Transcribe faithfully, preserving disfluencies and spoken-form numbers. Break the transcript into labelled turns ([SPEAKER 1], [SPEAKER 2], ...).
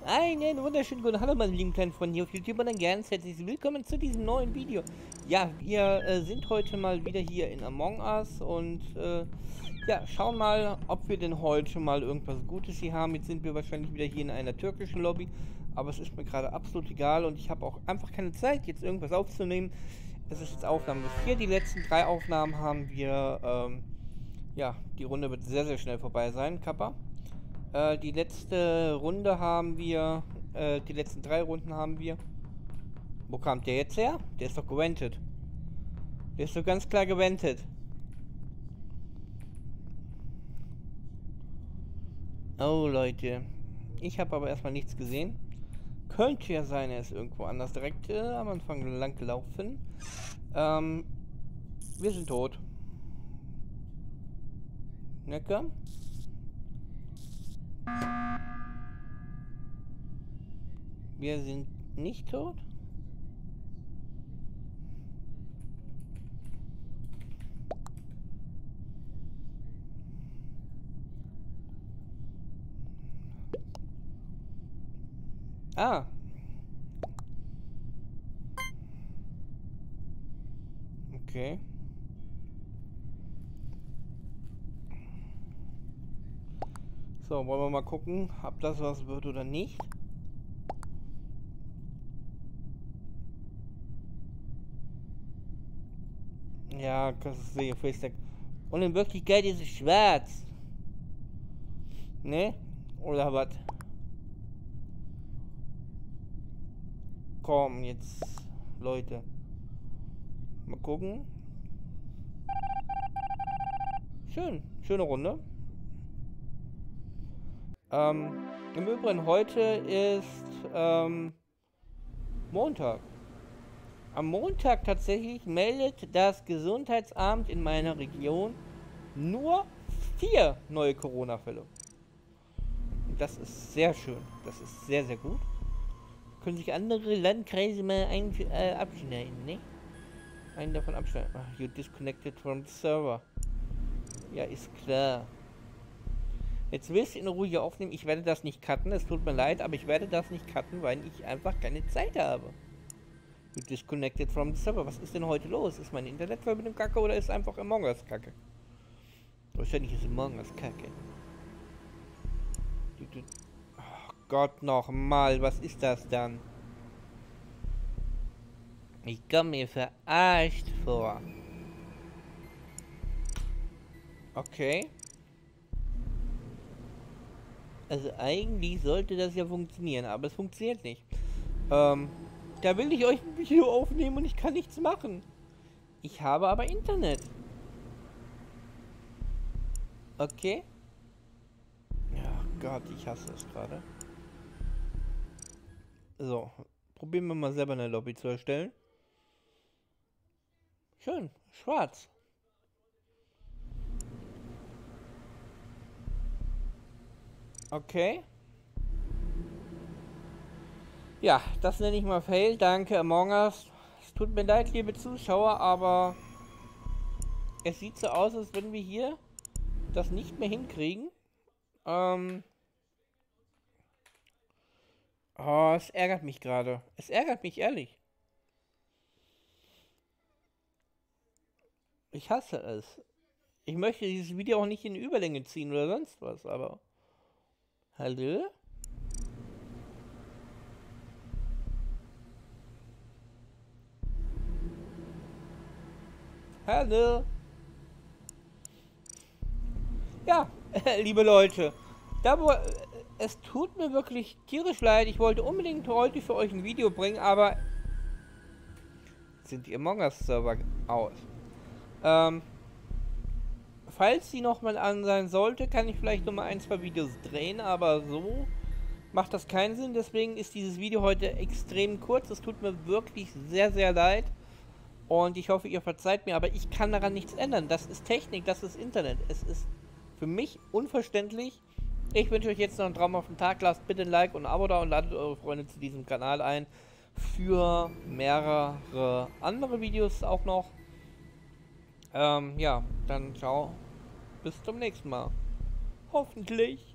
[SPEAKER 1] Einen wunderschönen guten Hallo, meine lieben kleinen Freunde hier auf YouTube und ein ganz herzliches Willkommen zu diesem neuen Video. Ja, wir äh, sind heute mal wieder hier in Among Us und äh, ja, schauen mal, ob wir denn heute mal irgendwas Gutes hier haben. Jetzt sind wir wahrscheinlich wieder hier in einer türkischen Lobby, aber es ist mir gerade absolut egal und ich habe auch einfach keine Zeit, jetzt irgendwas aufzunehmen. Es ist jetzt Aufnahme vier, die letzten drei Aufnahmen haben wir, ähm, ja, die Runde wird sehr, sehr schnell vorbei sein, Kappa. Äh, die letzte Runde haben wir, äh, die letzten drei Runden haben wir. Wo kam der jetzt her? Der ist doch gewendet. Der ist doch ganz klar gewendet. Oh, Leute. Ich habe aber erstmal nichts gesehen. Könnte ja sein, er ist irgendwo anders direkt äh, am Anfang lang gelaufen. Ähm, wir sind tot. Necker? Wir sind nicht tot? Ah. Okay. So, wollen wir mal gucken, ob das was wird oder nicht. Ja, kannst du sehen, Facetag. Und in Wirklichkeit ist es schwarz. Ne? Oder was? Komm, jetzt, Leute. Mal gucken. Schön, schöne Runde. Ähm, im Übrigen, heute ist, ähm, Montag. Am Montag tatsächlich meldet das Gesundheitsamt in meiner Region nur vier neue Corona-Fälle. Das ist sehr schön. Das ist sehr, sehr gut. Können sich andere Landkreise mal ein, äh, abschneiden, ne? Einen davon abschneiden. Ach, you disconnected from the server. Ja, ist klar. Jetzt willst du in Ruhe hier aufnehmen. Ich werde das nicht cutten. Es tut mir leid, aber ich werde das nicht cutten, weil ich einfach keine Zeit habe. You disconnected from the server. Was ist denn heute los? Ist meine Internetverbindung kacke oder ist einfach Among Us kacke? Wahrscheinlich ist Among Us kacke. Oh Gott, nochmal. Was ist das dann? Ich komme mir verarscht vor. Okay. Also eigentlich sollte das ja funktionieren, aber es funktioniert nicht. Ähm, da will ich euch ein Video aufnehmen und ich kann nichts machen. Ich habe aber Internet. Okay. Ja, Gott, ich hasse es gerade. So, probieren wir mal selber eine Lobby zu erstellen. Schön, schwarz. Okay. Ja, das nenne ich mal Fail. Danke, Among Us. Es tut mir leid, liebe Zuschauer, aber es sieht so aus, als wenn wir hier das nicht mehr hinkriegen. Ähm. Oh, es ärgert mich gerade. Es ärgert mich ehrlich. Ich hasse es. Ich möchte dieses Video auch nicht in Überlänge ziehen oder sonst was, aber... Hallo? Hallo? Ja, liebe Leute, da wo, es tut mir wirklich tierisch leid. Ich wollte unbedingt heute für euch ein Video bringen, aber sind die Among Us Server aus. Ähm, falls sie nochmal an sein sollte, kann ich vielleicht nochmal ein, zwei Videos drehen, aber so macht das keinen Sinn. Deswegen ist dieses Video heute extrem kurz. Es tut mir wirklich sehr, sehr leid. Und ich hoffe, ihr verzeiht mir, aber ich kann daran nichts ändern. Das ist Technik, das ist Internet. Es ist für mich unverständlich. Ich wünsche euch jetzt noch einen traumhaften Tag. Lasst bitte ein Like und ein Abo da und ladet eure Freunde zu diesem Kanal ein. Für mehrere andere Videos auch noch. Ähm, ja, dann ciao. Bis zum nächsten Mal. Hoffentlich.